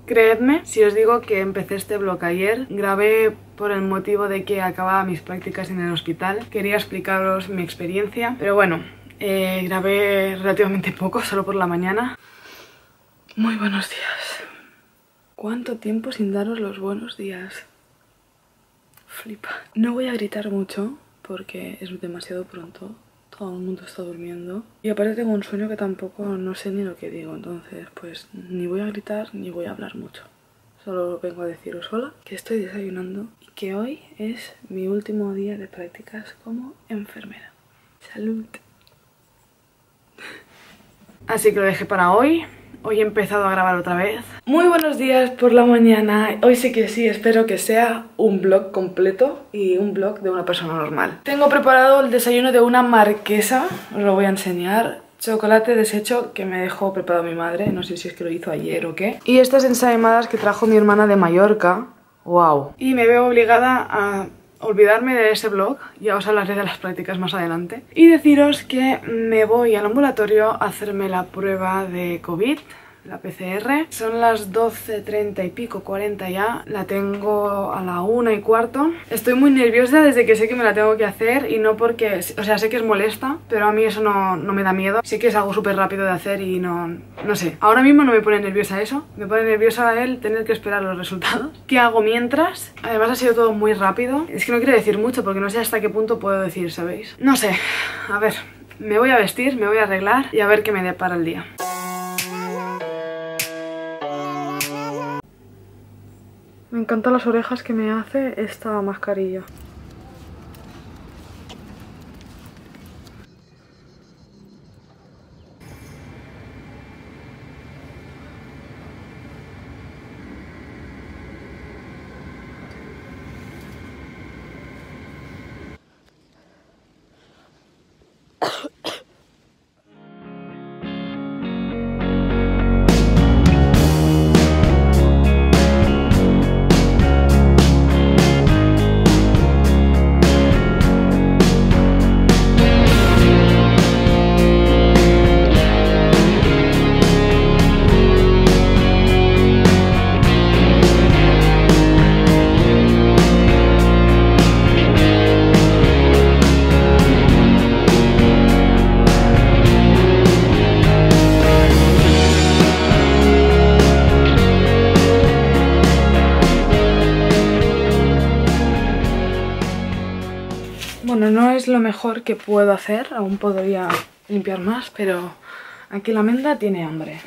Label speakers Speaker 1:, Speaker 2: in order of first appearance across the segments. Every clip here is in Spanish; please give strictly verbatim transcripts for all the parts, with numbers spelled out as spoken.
Speaker 1: Creedme si os digo que empecé este vlog ayer. Grabé por el motivo de que acababa mis prácticas en el hospital. Quería explicaros mi experiencia, pero bueno, eh, grabé relativamente poco, solo por la mañana. Muy buenos días. ¿Cuánto tiempo sin daros los buenos días? Flipa. No voy a gritar mucho porque es demasiado pronto. Todo el mundo está durmiendo. Y aparte tengo un sueño que tampoco no sé ni lo que digo. Entonces pues ni voy a gritar ni voy a hablar mucho. Solo vengo a deciros hola, que estoy desayunando y que hoy es mi último día de prácticas como enfermera. ¡Salud! Así que lo dejé para hoy. Hoy he empezado a grabar otra vez. Muy buenos días por la mañana. Hoy sí que sí, espero que sea un vlog completo y un vlog de una persona normal. Tengo preparado el desayuno de una marquesa, os lo voy a enseñar. Chocolate deshecho que me dejó preparado mi madre, no sé si es que lo hizo ayer o qué. Y estas ensaimadas que trajo mi hermana de Mallorca. ¡Wow! Y me veo obligada a olvidarme de ese vlog, ya os hablaré de las prácticas más adelante, y deciros que me voy al ambulatorio a hacerme la prueba de COVID, la P C R. Son las doce treinta y pico, cuarenta ya, la tengo a la una y cuarto. Estoy muy nerviosa desde que sé que me la tengo que hacer y no porque, o sea, sé que es molesta, pero a mí eso no, no me da miedo. Sé que es algo súper rápido de hacer y no, no sé. Ahora mismo no me pone nerviosa eso, me pone nerviosa el tener que esperar los resultados. ¿Qué hago mientras? Además ha sido todo muy rápido. Es que no quiero decir mucho porque no sé hasta qué punto puedo decir, ¿sabéis? No sé, a ver, me voy a vestir, me voy a arreglar y a ver qué me depara el día. Me encantan las orejas que me hace esta mascarilla. Bueno, no es lo mejor que puedo hacer, aún podría limpiar más, pero aquí la Menda tiene hambre.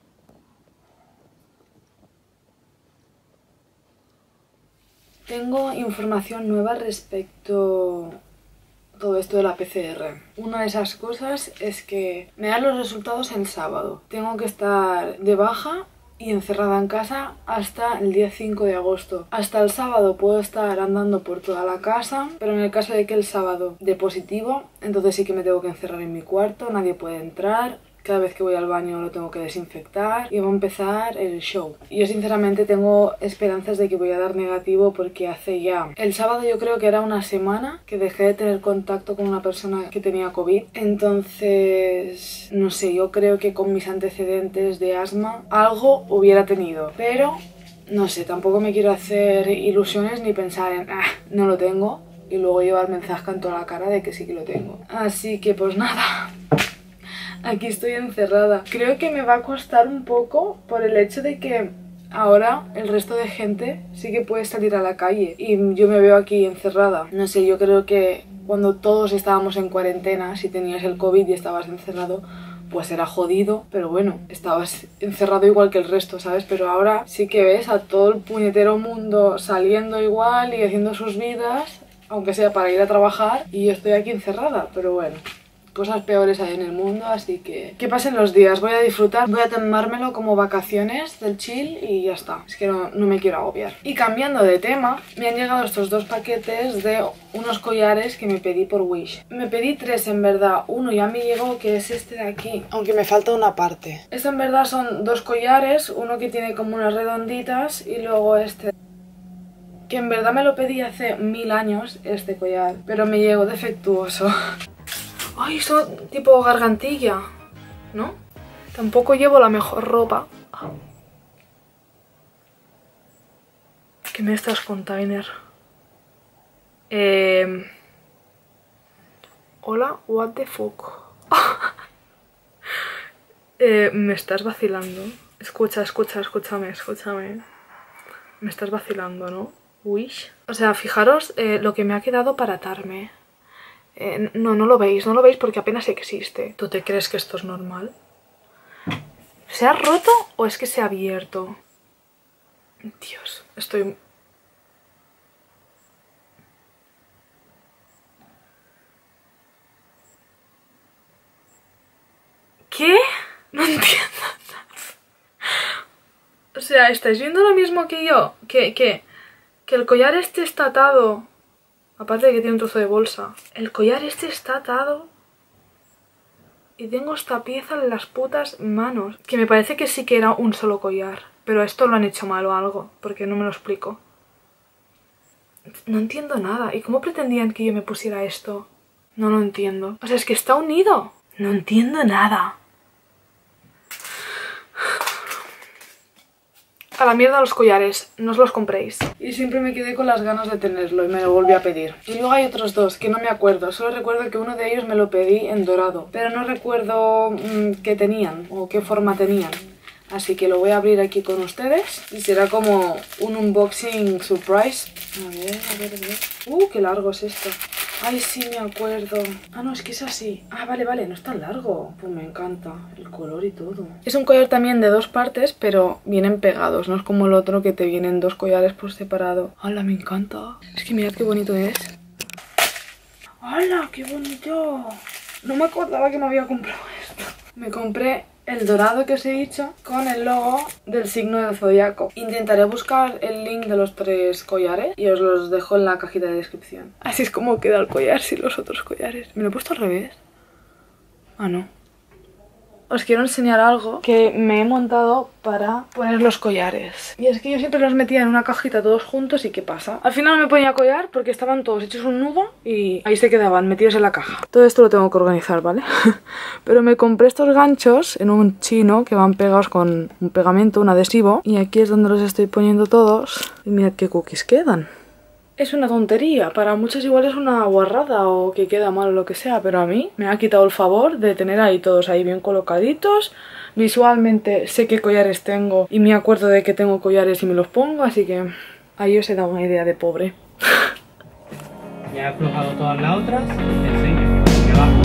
Speaker 1: Tengo información nueva respecto a todo esto de la P C R. Una de esas cosas es que me dan los resultados el sábado. Tengo que estar de baja y encerrada en casa hasta el día cinco de agosto. Hasta el sábado puedo estar andando por toda la casa, pero en el caso de que el sábado dé positivo, entonces sí que me tengo que encerrar en mi cuarto, nadie puede entrar. Cada vez que voy al baño lo tengo que desinfectar y va a empezar el show. Yo sinceramente tengo esperanzas de que voy a dar negativo porque hace ya... El sábado yo creo que era una semana que dejé de tener contacto con una persona que tenía COVID. Entonces, no sé, yo creo que con mis antecedentes de asma algo hubiera tenido. Pero, no sé, tampoco me quiero hacer ilusiones ni pensar en, ah, no lo tengo. Y luego llevarme el zasca en toda la cara de que sí que lo tengo. Así que pues nada... Aquí estoy encerrada. Creo que me va a costar un poco por el hecho de que ahora el resto de gente sí que puede salir a la calle y yo me veo aquí encerrada. No sé, yo creo que cuando todos estábamos en cuarentena, si tenías el COVID y estabas encerrado, pues era jodido, pero bueno, estabas encerrado igual que el resto, ¿sabes? Pero ahora sí que ves a todo el puñetero mundo saliendo igual y haciendo sus vidas, aunque sea para ir a trabajar, y yo estoy aquí encerrada, pero bueno. Cosas peores hay en el mundo, así que que pasen los días, voy a disfrutar, voy a tomármelo como vacaciones del chill y ya está, es que no, no me quiero agobiar. Y cambiando de tema, me han llegado estos dos paquetes de unos collares que me pedí por Wish. Me pedí tres en verdad, uno ya me llegó que es este de aquí, aunque me falta una parte. Esto en verdad son dos collares, uno que tiene como unas redonditas y luego este. Que en verdad me lo pedí hace mil años este collar, pero me llegó defectuoso. Ay, son tipo gargantilla, ¿no? Tampoco llevo la mejor ropa. ¿Qué me estás container? Eh... Hola, what the fuck. eh, me estás vacilando. Escucha, escucha, escúchame, escúchame. Me estás vacilando, ¿no? Uy. O sea, fijaros eh, lo que me ha quedado para atarme. Eh, no, no lo veis, no lo veis porque apenas existe. ¿Tú te crees que esto es normal? ¿Se ha roto o es que se ha abierto? Dios, estoy... ¿Qué? No entiendo nada. O sea, ¿estáis viendo lo mismo que yo? Que, que, que el collar este está atado. Aparte de que tiene un trozo de bolsa. El collar este está atado. Y tengo esta pieza en las putas manos. Que me parece que sí que era un solo collar. Pero esto lo han hecho mal o algo. Porque no me lo explico. No entiendo nada. ¿Y cómo pretendían que yo me pusiera esto? No lo entiendo. O sea, es que está unido. No entiendo nada. A la mierda los collares, no os los compréis. Y siempre me quedé con las ganas de tenerlo y me lo volví a pedir. Y luego hay otros dos que no me acuerdo, solo recuerdo que uno de ellos me lo pedí en dorado. Pero no recuerdo mmm, qué tenían o qué forma tenían. Así que lo voy a abrir aquí con ustedes y será como un unboxing surprise. A ver, a ver, a ver. Uh, qué largo es esto. Ay, sí, me acuerdo. Ah, no, es que es así. Ah, vale, vale, no es tan largo. Pues me encanta el color y todo. Es un collar también de dos partes, pero vienen pegados. No es como el otro que te vienen dos collares por separado. ¡Hala, me encanta! Es que mirad qué bonito es. ¡Hala, qué bonito! No me acordaba que me había comprado esto. Me compré el dorado que os he dicho con el logo del signo del zodiaco. Intentaré buscar el link de los tres collares y os los dejo en la cajita de descripción. Así es como queda el collar sin los otros collares. ¿Me lo he puesto al revés? Ah, no. Os quiero enseñar algo que me he montado para poner los collares. Y es que yo siempre los metía en una cajita todos juntos y ¿qué pasa? Al final no me ponía collar porque estaban todos hechos un nudo y ahí se quedaban metidos en la caja. Todo esto lo tengo que organizar, ¿vale? Pero me compré estos ganchos en un chino que van pegados con un pegamento, un adhesivo. Y aquí es donde los estoy poniendo todos. Y mirad qué cookies quedan. Es una tontería, para muchos igual es una guarrada o que queda mal o lo que sea, pero a mí me ha quitado el favor de tener ahí todos ahí bien colocaditos. Visualmente sé qué collares tengo y me acuerdo de que tengo collares y me los pongo, así que ahí os he dado una idea de pobre.
Speaker 2: Ya he aflojado todas las otras, te enseño. Debajo.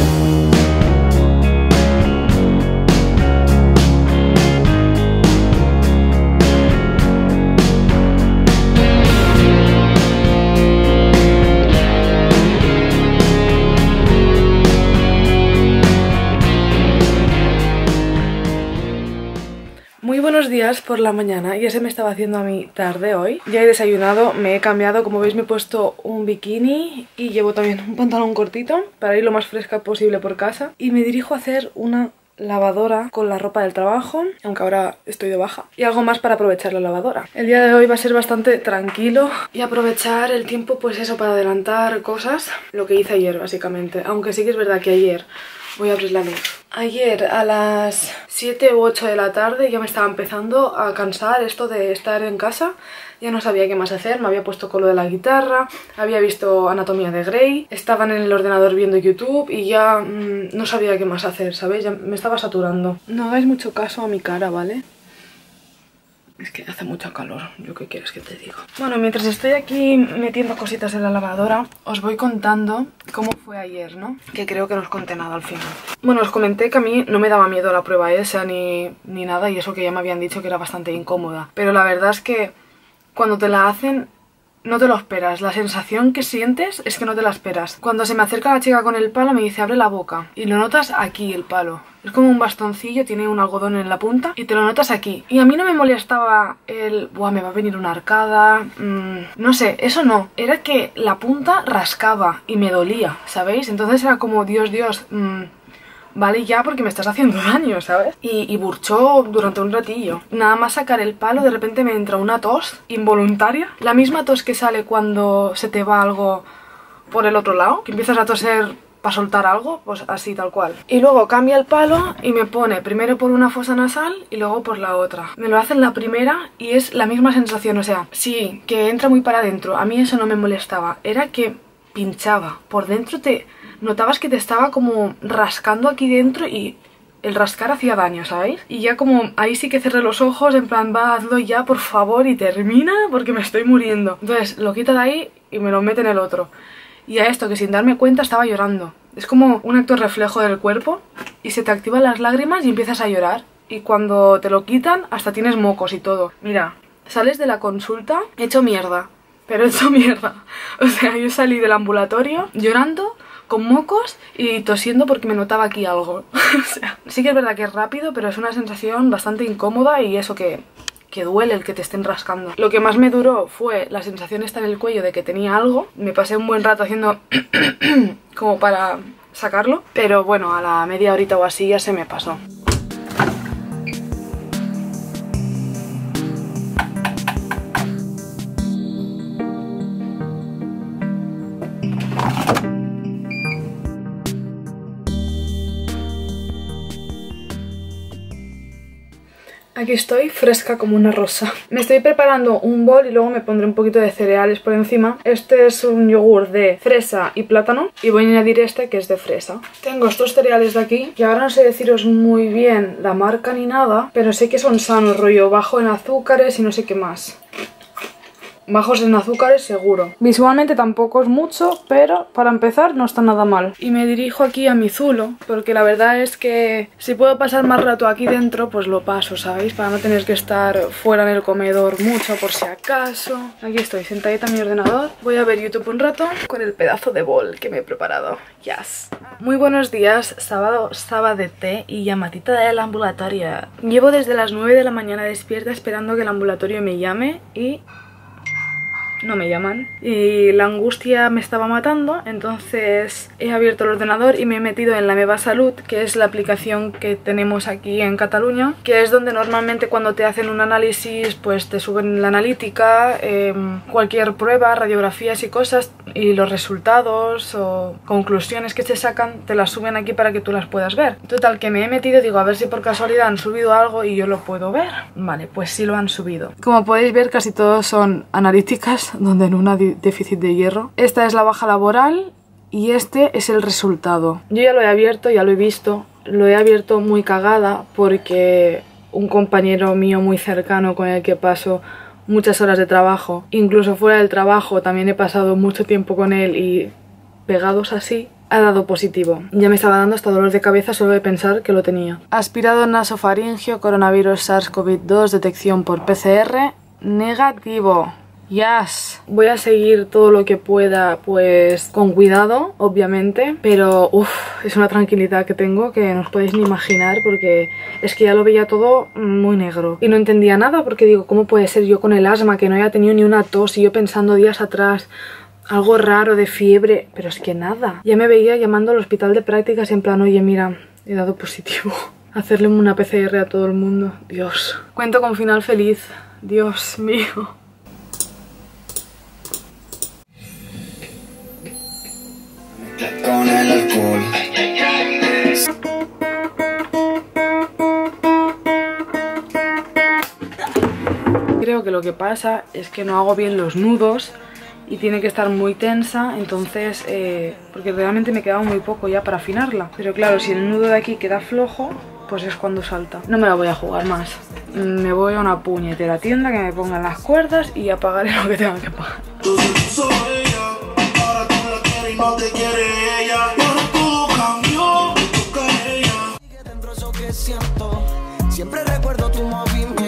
Speaker 1: Muy buenos días por la mañana, ya se me estaba haciendo a mí tarde hoy. Ya he desayunado, me he cambiado, como veis me he puesto un bikini y llevo también un pantalón cortito para ir lo más fresca posible por casa. Y me dirijo a hacer una lavadora con la ropa del trabajo, aunque ahora estoy de baja, y algo más para aprovechar la lavadora. El día de hoy va a ser bastante tranquilo y aprovechar el tiempo pues eso, para adelantar cosas, lo que hice ayer básicamente, aunque sí que es verdad que ayer... Voy a abrir la luz. Ayer a las siete u ocho de la tarde ya me estaba empezando a cansar esto de estar en casa. Ya no sabía qué más hacer, me había puesto con lo de la guitarra, había visto Anatomía de Grey, estaba en el ordenador viendo YouTube y ya mmm, no sabía qué más hacer, ¿sabéis? Ya me estaba saturando. No hagáis mucho caso a mi cara, ¿vale? Es que hace mucho calor, ¿yo qué quieres que te diga? Bueno, mientras estoy aquí metiendo cositas en la lavadora, os voy contando cómo fue ayer, ¿no? Que creo que no os conté nada al final. Bueno, os comenté que a mí no me daba miedo la prueba esa ni, ni nada, y eso que ya me habían dicho que era bastante incómoda. Pero la verdad es que cuando te la hacen... no te lo esperas, la sensación que sientes es que no te la esperas. Cuando se me acerca la chica con el palo me dice abre la boca y lo notas aquí el palo. Es como un bastoncillo, tiene un algodón en la punta y te lo notas aquí. Y a mí no me molestaba el, buah, me va a venir una arcada, mmm, no sé, eso no. Era que la punta rascaba y me dolía, ¿sabéis? Entonces era como, Dios, Dios, mmm, vale ya porque me estás haciendo daño, ¿sabes? Y, y burchó durante un ratillo. Nada más sacar el palo, de repente me entra una tos involuntaria. La misma tos que sale cuando se te va algo por el otro lado, que empiezas a toser para soltar algo, pues así tal cual. Y luego cambia el palo y me pone primero por una fosa nasal y luego por la otra. Me lo hace en la primera y es la misma sensación, o sea, sí, que entra muy para adentro. A mí eso no me molestaba, era que pinchaba. Por dentro te notabas que te estaba como rascando aquí dentro y el rascar hacía daño, ¿sabéis? Y ya como ahí sí que cerré los ojos, en plan, va, hazlo ya, por favor, y termina, porque me estoy muriendo. Entonces lo quita de ahí y me lo mete en el otro. Y a esto, que sin darme cuenta estaba llorando. Es como un acto reflejo del cuerpo y se te activan las lágrimas y empiezas a llorar. Y cuando te lo quitan, hasta tienes mocos y todo. Mira, sales de la consulta hecho mierda, pero hecho mierda. O sea, yo salí del ambulatorio llorando, con mocos y tosiendo porque me notaba aquí algo. O sea, sí que es verdad que es rápido, pero es una sensación bastante incómoda y eso que, que duele el que te estén rascando. Lo que más me duró fue la sensación esta en el cuello de que tenía algo. Me pasé un buen rato haciendo como para sacarlo, pero bueno, a la media horita o así ya se me pasó. Aquí estoy, fresca como una rosa. Me estoy preparando un bol y luego me pondré un poquito de cereales por encima. Este es un yogur de fresa y plátano y voy a añadir este que es de fresa. Tengo estos cereales de aquí y ahora no sé deciros muy bien la marca ni nada, pero sé que son sanos, rollo bajo en azúcares y no sé qué más. Bajos en azúcares seguro. Visualmente tampoco es mucho, pero para empezar no está nada mal. Y me dirijo aquí a mi zulo, porque la verdad es que si puedo pasar más rato aquí dentro, pues lo paso, ¿sabéis? Para no tener que estar fuera en el comedor mucho por si acaso. Aquí estoy, sentadita en mi ordenador. Voy a ver YouTube un rato con el pedazo de bol que me he preparado. Yes. Muy buenos días, sábado, sabadete y llamadita del ambulatorio. Llevo desde las nueve de la mañana despierta esperando que el ambulatorio me llame y no me llaman. Y la angustia me estaba matando, entonces he abierto el ordenador y me he metido en la Meva Salud, que es la aplicación que tenemos aquí en Cataluña, que es donde normalmente cuando te hacen un análisis pues te suben la analítica, eh, cualquier prueba, radiografías y cosas, y los resultados o conclusiones que se sacan te las suben aquí para que tú las puedas ver. Total, que me he metido, digo, a ver si por casualidad han subido algo y yo lo puedo ver. Vale, pues sí lo han subido. Como podéis ver, casi todos son analíticas, donde en una déficit de hierro. Esta es la baja laboral y este es el resultado. Yo ya lo he abierto, ya lo he visto. Lo he abierto muy cagada porque un compañero mío muy cercano con el que paso muchas horas de trabajo, incluso fuera del trabajo también he pasado mucho tiempo con él y pegados así, ha dado positivo. Ya me estaba dando hasta dolor de cabeza solo de pensar que lo tenía. Aspirado nasofaringeo, coronavirus SARS CoV dos, detección por P C R, negativo. Yes. Voy a seguir todo lo que pueda, pues con cuidado, obviamente, pero uff, es una tranquilidad que tengo que no os podéis ni imaginar, porque es que ya lo veía todo muy negro y no entendía nada, porque digo, ¿cómo puede ser yo con el asma que no haya tenido ni una tos y yo pensando días atrás algo raro de fiebre? Pero es que nada. Ya me veía llamando al hospital de prácticas en plan, oye, mira, he dado positivo. Hacerle una P C R a todo el mundo. Dios. Cuento con final feliz. Dios mío.
Speaker 3: Con el alcohol.
Speaker 1: Creo que lo que pasa es que no hago bien los nudos y tiene que estar muy tensa, entonces, eh, porque realmente me quedaba muy poco ya para afinarla. Pero claro, si el nudo de aquí queda flojo, pues es cuando salta. No me la voy a jugar más. Me voy a una puñetera tienda que me pongan las cuerdas y ya pagaré lo que tenga que pagar.
Speaker 3: No te quiere ella, pero todo cambió, toca ella. Dentro eso que siento, siempre recuerdo tu movimiento.